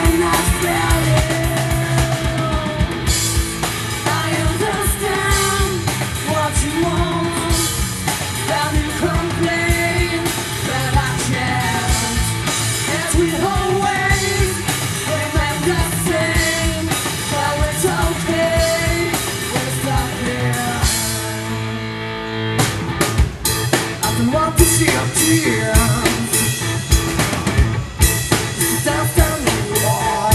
Want to see your tears dance down the wall.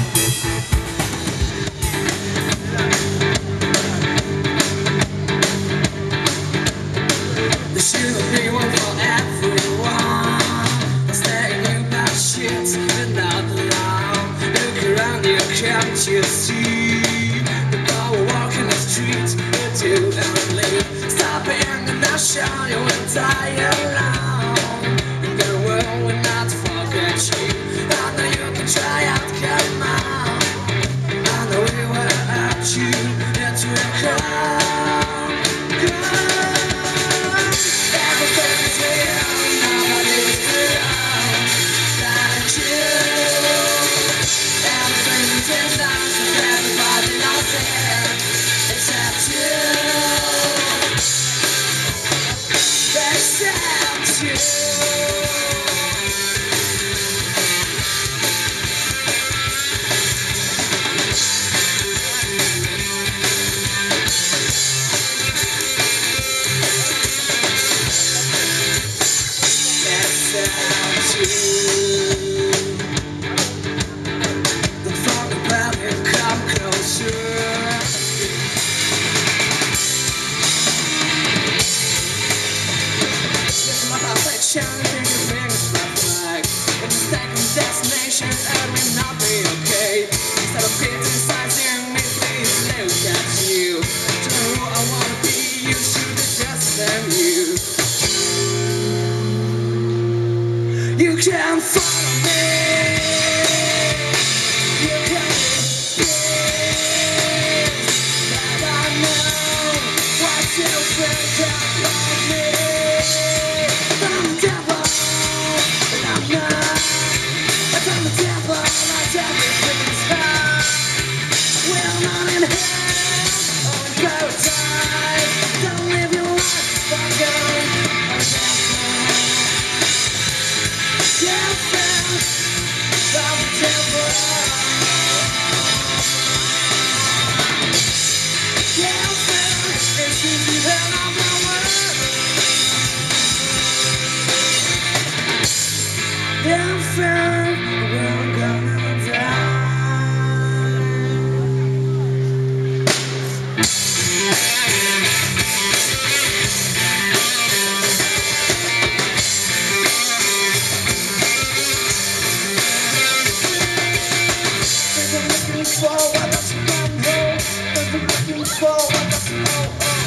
There should be one for everyone. Staying in that shit and not alone. Look around you, can't you see? The power walking the streets until and late. Stopping and I'll show you and die alone. In the world will not forget you. I know you can try out, come on. I know we will hurt you, it will come. Everything is real, nobody is real like you. Everything is in dance and everybody knows it, except you. Except you. Don't talk about it, come closer. Challenging your fingers left like a mistaken destination, and will not be okay. Instead of criticizing me, please look at you. To know who I wanna be, you should just than you. You can follow me. You can be but I know what you think about me. Don't live your life for going on a from the devil. It's easy when I'm not worth. We're gonna die. For what doesn't know, looking for what doesn't know.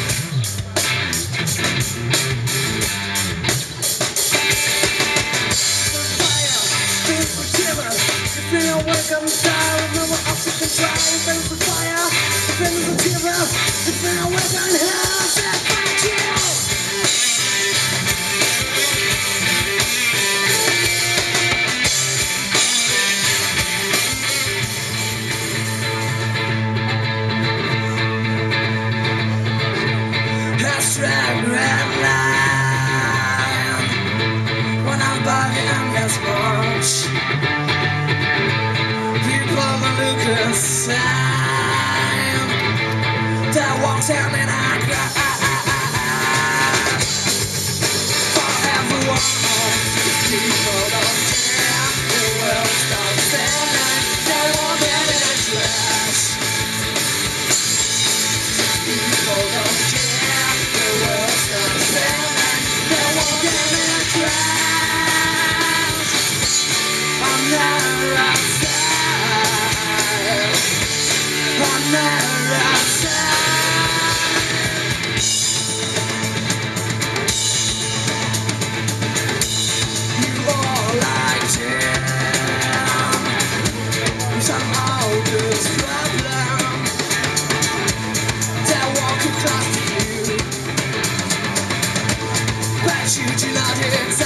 Fire, feel forgiven. If you don't wake up and die, remember us you can try. If there's a fire, if there's a giver, if you don't wake up and hell, say thank you. Red line. When I'm bugging, I'm as much. People are looking sad. That walks out and I cry. For everyone, people don't care. The world stops standing. They won't get it addressed. People don't care. I'm never outside. I'm never outside. You all like him. Somehow this problem that walk across to you. But you do not exist.